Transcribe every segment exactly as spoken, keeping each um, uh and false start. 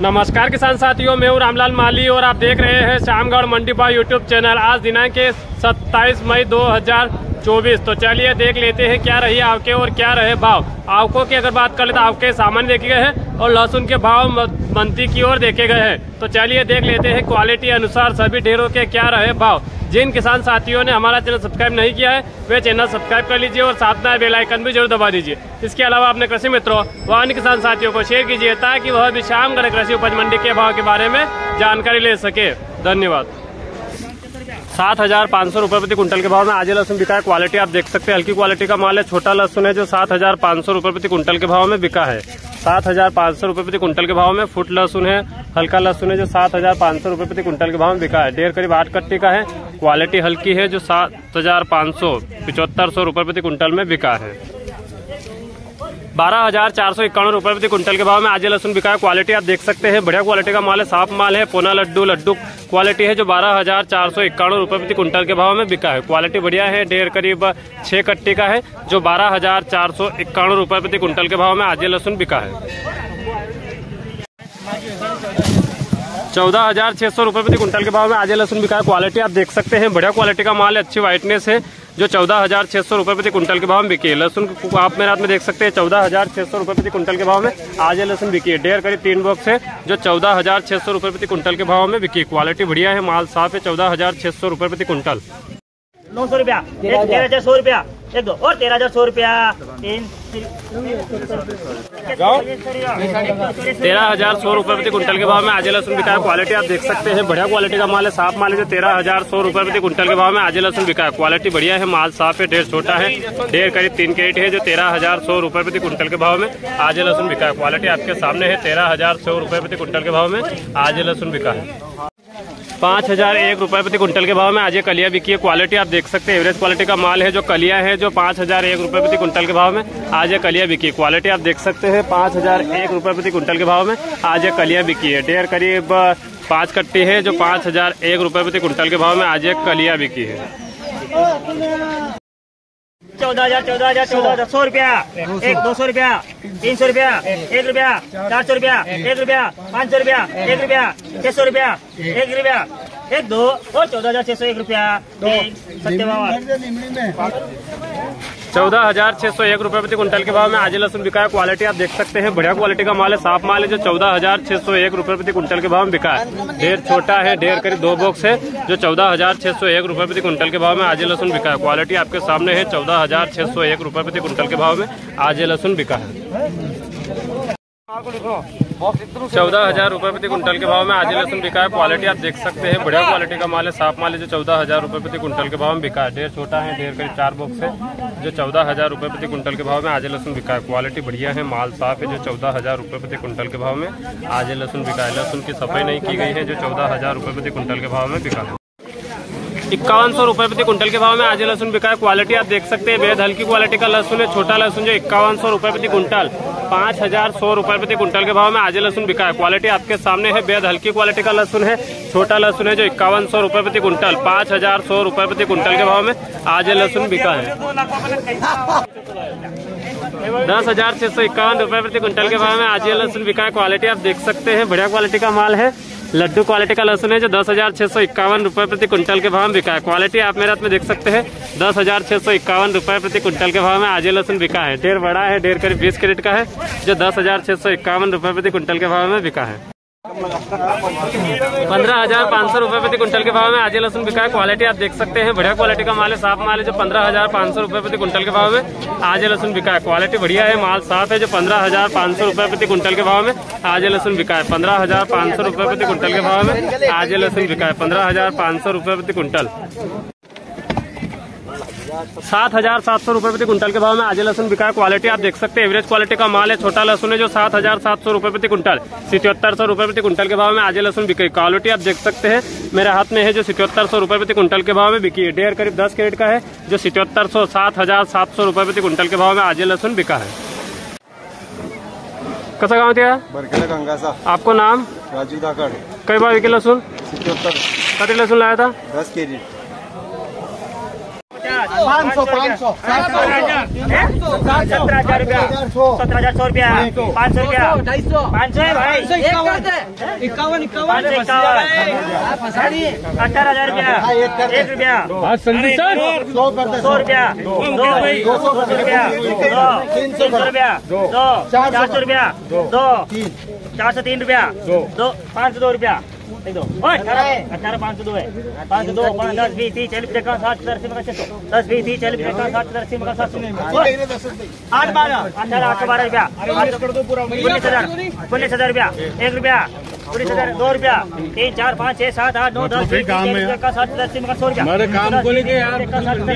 नमस्कार किसान साथियों, मैं हूं रामलाल माली और आप देख रहे हैं श्यामगढ़ मंडी भाव यूट्यूब चैनल। आज दिनांक सत्ताईस मई दो हज़ार चौबीस। तो चलिए देख लेते हैं क्या रही आवके और क्या रहे भाव। आवकों की अगर बात कर ले तो आवके सामान्य देखे गए हैं और लहसुन के भाव मंदी की ओर देखे गए हैं। तो चलिए देख लेते हैं क्वालिटी अनुसार सभी ढेरों के क्या रहे भाव। जिन किसान साथियों ने हमारा चैनल सब्सक्राइब नहीं किया है वे चैनल सब्सक्राइब कर लीजिए और साथ में बेल आइकन भी जरूर दबा दीजिए। इसके अलावा अपने कृषि मित्रों व अन्य किसान साथियों को शेयर कीजिए ताकि वह भी श्यामगढ़ कृषि उपज मंडी के भाव के बारे में जानकारी ले सके। धन्यवाद। सात हजार पाँच सौ रुपये प्रति कुंटल के भाव में आज लहसुन बिका है। क्वालिटी आप देख सकते हैं, हल्की क्वालिटी का माल है। छोटा लहसुन है जो सात हजार पाँच सौ रुपये प्रति कुंटल के भाव में बिका है। सात हजार पाँच सौ रुपये प्रति कुंटल के भाव में फुट लहसुन है। हल्का लहसुन है जो सात हजार पाँच सौ रुपये प्रति कुंटल के भाव में बिका है। डेढ़ करीब आठ कट्टी का है। क्वालिटी हल्की है जो सात हजार पाँच सौ पिचहत्तर सौ रुपये प्रति कुंटल में बिका है। बारह हजार चार सौ इक्यावन रुपये प्रति कुंटल के भाव में आज लहसुन बिका है। क्वालिटी आप देख सकते हैं, बढ़िया क्वालिटी का माल है, साफ माल है। पोना लड्डू लड्डू क्वालिटी है जो बारह हजार चार सौ इक्यावन रुपये प्रति कुंटल के भाव में बिका है। क्वालिटी बढ़िया है। डेढ़ करीब छह कट्टी का है जो बारह हजार चार सौ इक्यावन रुपये प्रति कुंटल के भाव में आज लहसुन बिका है। चौदह हजार छह सौ रुपये प्रति कुंटल के भाव में आज लहसुन बिका है। क्वालिटी आप देख सकते हैं, बढ़िया क्वालिटी का माल है, अच्छी व्हाइटनेस है जो चौदह हजार छह सौ रुपये प्रति कुंटल के भाव में बिकी है। लहसुन आप मेरे हाथ में देख सकते हैं, चौदह हजार छह सौ रुपये प्रति कुंटल के भाव में आज लहसुन बिकी है। डेढ़ करीब तीन बॉक्स है जो चौदह हजार छह सौ रुपये प्रति कुंटल के भाव में बिकी है। क्वालिटी बढ़िया है, माल साफ है। चौदह हजार छह सौ रुपये प्रति कुंटल। नौ सौ रुपया, तेरह हजार सौ रुपया, एक दो और तेरह हजार सौ रुपया, तीन तेरह हजार सौ रुपये प्रति कुंटल के भाव में आज लहसुन बिका है। क्वालिटी आप देख सकते हैं, बढ़िया क्वालिटी का माल है, साफ माल है जो तेरह हजार सौ रुपये प्रति कुंटल के भाव में आज लहसुन बिका है। क्वालिटी बढ़िया है, माल साफ है, ढेर छोटा है। डेढ़ करीब तीन कैरेट है जो तेरह हजार सौ रुपये प्रति कुंटल के भाव में आज लहसुन बिका है। क्वालिटी आपके सामने है, तेरह हजार सौ रुपये प्रति कुंटल के भाव में आज लहसुन बिका है। पाँच हजार एक रुपये प्रति कुंटल के भाव में आज ये कलिया बिकी है। क्वालिटी आप देख सकते हैं, एवरेज क्वालिटी का माल है जो कलिया है जो पाँच हजार एक रुपये प्रति कुंटल के भाव में आज ये कलिया बिकी है। क्वालिटी आप देख सकते हैं, पाँच हजार एक रुपये प्रति कुंटल के भाव में आज ये कलिया बिकी है। डेढ़ करीब पाँच कट्टी है जो पाँच हजार एक रुपये प्रति कुंटल के भाव में आज ये कलिया बिकी है। चौदह हजार चौदह हजार चौदह हजार सौ रुपया, एक दो सौ रुपया, तीन सौ रुपया, एक रुपया, चार सौ रुपया, एक रुपया, पाँच सौ रुपया, एक रुपया, छह सौ रुपया, एक रुपया, एक दो और चौदह हजार छह सौ एक रुपया, चौदह हजार छह सौ एक रुपये प्रति कुंटल के भाव में आज लहसुन बिका है। क्वालिटी आप देख सकते हैं, बढ़िया क्वालिटी का माल है, साफ माल है जो चौदह हजार छह सौ एक रुपये प्रति कुंटल के भाव में बिका है। ढेर छोटा है, ढेर करीब दो बॉक्स है जो चौदह हजार छह सौ एक रुपये प्रति कुंटल के भाव में आज लहसुन बिका है। क्वालिटी आपके सामने है, चौदह हजार छह सौ एक रुपये प्रति कुंटल के भाव में आज लहसुन बिका है। चौदह हजार रुपये प्रति कुंटल के भाव में आज लहसुन बिका है। क्वालिटी आप देख सकते हैं, बढ़िया क्वालिटी का माल है, साफ माल है जो चौदह हजार रुपये प्रति कुंटल के भाव में बिका है। ढेर छोटा है, ढेर करीब चार बॉक्स है जो चौदह हजार रुपये प्रति कुंटल के भाव में आज लहसुन बिका है। क्वालिटी बढ़िया है, माल साफ है जो चौदह हजार रुपये प्रति कुंटल के भाव में आज लहसुन बिका है। लहसुन की सफाई नहीं की गई है जो चौदह हजार रुपये प्रति कुंटल के भाव में बिका है। इक्यावन सौ रुपये प्रति कुंटल के भाव में आज लहसुन बिका है। क्वालिटी आप देख सकते हैं, बेहद हल्की क्वालिटी का लहसुन है। छोटा लहसुन जो इक्यावन सौ रुपये प्रति कुंटल, पाँच हजार सौ रुपये प्रति कुंटल के भाव में आज लहसुन बिका है। क्वालिटी आपके सामने है, बेहद हल्की क्वालिटी का लहसुन है। छोटा लहसुन है जो इक्यावन सौ रुपये प्रति कुंटल, पाँच हजार सौ रुपये प्रति कुंटल के भाव में आज लहसुन बिका है। दस हजार छह सौ इक्यावन रुपये प्रति कुंटल के भाव में आज लहसुन बिका है। क्वालिटी आप देख सकते हैं, बढ़िया क्वालिटी का माल है, लड्डू क्वालिटी का लहसुन है जो दस हजार छह सौ इक्यावन रुपये प्रति कुंटल के भाव में बिका है। क्वालिटी आप मेरे हाथ में देख सकते हैं, दस हजार छह सौ इक्यावन रुपये प्रति कुंटल के भाव में आज लहसुन बिका है। ढेर बड़ा है, ढेर करीब बीस कैरेट का है जो दस हजार छह सौ इक्यावन रुपये प्रति कुंटल के भाव में बिका है। पंद्रह हजार पाँच सौ रुपये प्रति कुंटल के भाव में आज लहसुन बिका है। क्वालिटी आप देख सकते हैं, बढ़िया क्वालिटी का माल है, साफ माल है जो पंद्रह हजार पाँच सौ रुपये प्रति कुंटल के भाव में आज लहसुन बिका है। क्वालिटी बढ़िया है, माल साफ है जो पंद्रह हजार पाँच सौ रुपये प्रति कुंटल के भाव में आज लहसुन बिका है। पंद्रह हजार पाँच सौ रुपये प्रति कुंटल के भाव में आज लहसुन बिका है। पंद्रह हजार पाँच सौ रुपये प्रति कुंटल। सात हजार सात सौ रुपये प्रति कुंटल के भाव में आज लहसुन बिका है। क्वालिटी आप देख सकते हैं, एवरेज क्वालिटी का माल है। छोटा लहसुन है जो सात हजार सात सौ रुपये प्रति कुंटल, सितहत्तर सौ रुपये प्रति कुंटल के भाव में आज लहसुन बिकी। क्वालिटी आप देख सकते हैं, मेरे हाथ में है जो सितहत्तर सौ रुपये प्रति कुंटल के भाव में बिकी है। डेढ़ करीब दस कैरेट का है जो सितहत्तर सौ सात हजार सात सौ रुपये प्रति कुंटल के भाव में आज लहसुन बिका है। कसा गाँव दिया गंगासा। आपको नाम? राजू धाकड़। कई भाव बिके लहसुन? सितहत्तर। कटी लहसुन लाया था? दस के जी। पाँच सौ पाँच सौ सत्रह हजार रुपया सत्रह हजार सौ रुपया पाँच सौ रुपया पाँच सौ है भाई इक्यावन पाँच सौ इक्यावन अठारह हजार रुपया एक रुपया सौ रुपया दो सौ रुपया दो तीन सौ रुपया दो चार सौ रुपया दो चार सौ तीन रुपया दो पाँच सौ दो रुपया दो अठारह अठारह पाँच सौ दो है पाँच सौ दो पाँच दस बीस तीस चालीस पचास साठ सत्तर अस्सी नब्बे छः सौ दस बीस तीस चालीस पचास साठ सत्तर अस्सी नब्बे सात सौ आठ बारह अठारह आठ सौ बारह रुपया उन्नीस हजार उन्नीस हजार रुपया एक रुपया उन्नीस हजार दो रुपया तीन चार पाँच छह सात आठ नौ दस बीस साठ सत्तर अस्सी नब्बे सौ रुपया काम को लेके यार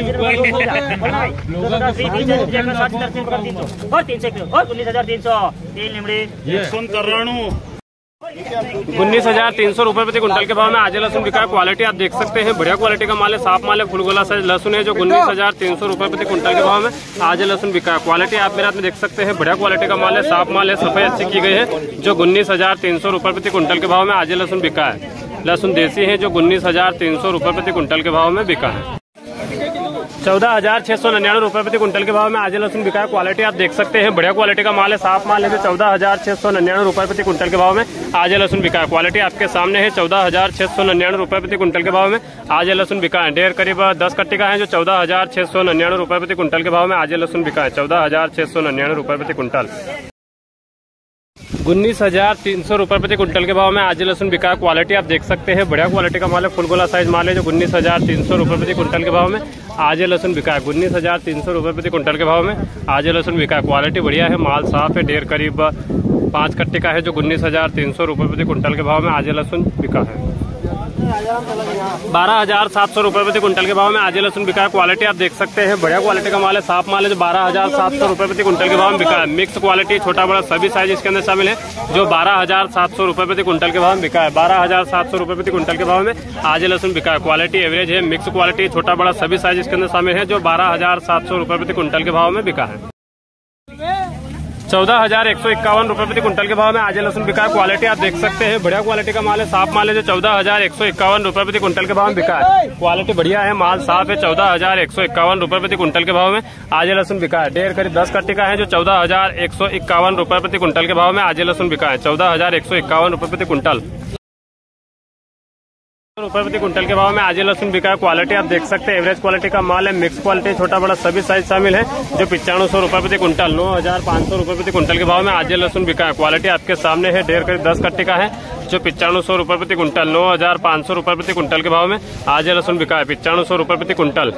और तीन सौ और उन्नीस हजार तीन सौ तीन लिमड़ी सुन कर रहा हूँ उन्नीस हजार तीन सौ रूपये प्रति कुंटल के भाव में आज लहसुन बिका है। क्वालिटी आप देख सकते हैं, बढ़िया क्वालिटी का माल है, साफ माल है, फुलगोला साइज लहसुन है जो उन्नीस हजार तीन सौ रूपये प्रति कुंटल के भाव में आज लहसुन बिका है। क्वालिटी आप मेरे हाथ में देख सकते हैं, बढ़िया क्वालिटी का माल है, साफ माल है, सफाई अच्छी की गई है जो उन्नीस हजार तीन सौ रूपये प्रति कुंटल के भाव में आज लहसुन बिका है। लहसुन देसी है जो उन्नीस हजार तीन सौ रूपये प्रति कुंटल के भाव में बिका है। चौदह हजार छह सौ निन्यानवे रूपये प्रति कुंटल के भाव में आज लहसुन बिका है। क्वालिटी आप देख सकते हैं, बढ़िया क्वालिटी का माल है, साफ माल है जो चौदह हजार छह सौ निन्यानवे रूपये प्रति कुंटल के भाव में आज लहसुन बिका है। क्वालिटी आपके सामने है, चौदह हजार छह सौ निन्यानवे रूपये प्रति कुंटल के भाव में आज लहसुन बिका है। ढेर करीब दस कट्टी का है जो चौदह हजार छह सौ निन्यानवे रूपये प्रति कुंटल के भाव में आज लहसुन बिका है। चौदह हजार छह सौ निन्यानवे रूपये प्रति कुंटल उन्नीस हजार तीन सौ रूपये प्रति कुंटल के भाव में आज लहसुन बिका है। क्वालिटी आप देख सकते हैं, बढ़िया क्वालिटी का माल है, फुलगोला साइज माल है जो उन्नीस हजार तीन सौ रूपये प्रति कुंटल के भाव में आज लहसुन बिका है। उन्नीस हजार तीन सौ रूपये प्रति कुंटल के भाव में आज लहसुन बिका है। क्वालिटी बढ़िया है, माल साफ है, ढेर करीब पाँच कट्टे का है जो उन्नीस हजार तीन सौ रूपये प्रति कुंटल के भाव में आज लहसुन बिका है। बारह हजार सात सौ रूपये प्रति कुंटल के भाव में आज लहसुन बिका है। क्वालिटी आप देख सकते हैं, बढ़िया क्वालिटी का माल है, साफ माल है जो बारह हजार सात सौ रूपये प्रति कुंटल के भाव में बिका है। मिक्स क्वालिटी छोटा बड़ा सभी साइज इसके अंदर शामिल है जो बारह हजार सात सौ रूपये प्रति कुंटल के भाव में बिका है। बारह हजार सात सौ रूपये प्रति कुंटल के भाव में आज लहसुन बिका है। क्वालिटी एवरेज है, मिक्स क्वालिटी छोटा बड़ा सभी साइज इसके अंदर शामिल है जो बारह हजार सात सौ रूपये प्रति कुंटल के भाव में बिका है। चौदह हजार एक सौ इक्यावन रूपये प्रति कुंटल के भाव में आज लहसुन बिका है। क्वालिटी आप देख सकते हैं, बढ़िया क्वालिटी का माल है, साफ माल है जो चौदह हजार एक सौ इक्यावन रूपये प्रति कुंटल के भाव में बिका है। क्वालिटी बढ़िया है, माल साफ है, चौदह हजार एक सौ इक्यावन रूपये प्रति कुंटल के भाव में आज लहसुन बिका है। ढेर करीब दस कट्टी का है जो चौदह हजार एक सौ इक्यावन रूपये प्रति कुंटल के भाव में आज लहसुन बिका है। चौदह हजार एक सौ इक्यावन रूपये प्रति कुंटल रुपये प्रति कुंटल के भाव में आज लहसुन बिका है। क्वालिटी आप देख सकते हैं, एवरेज क्वालिटी का माल है, मिक्स क्वालिटी छोटा बड़ा सभी साइज शामिल है जो पिचानवे सौ रूपये प्रति कुंटल नौ हजार पाँच सौ रूपये प्रति कुंटल के भाव में आज लहसुन बिका है। क्वालिटी आपके सामने है, ढेर करीब दस कट्टी का है जो पिचानवे सौ रूपये प्रति कुंटल नौ हजार पाँच सौ रूपये प्रति कुंटल के भाव में आज लहसुन बिका है। पिचानवे सौ रूपये प्रति कुंटल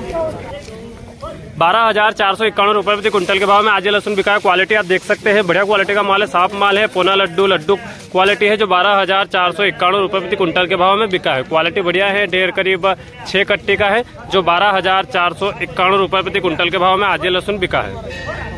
बारह हजार चार सौ इक्यावन रूपये प्रति कुंटल के भाव में आज लहसुन बिका है। क्वालिटी आप देख सकते हैं, बढ़िया क्वालिटी का माल है, साफ माल है, पोना लड्डू लड्डू क्वालिटी है जो बारह हजार चार सौ इक्यावन रूपये प्रति कुंटल के भाव में बिका है। क्वालिटी बढ़िया है, ढेर करीब छह कट्टी का है जो बारह हजार चार सौ इक्यावन रूपये प्रति कुंटल के भाव में आज लहसुन बिका है।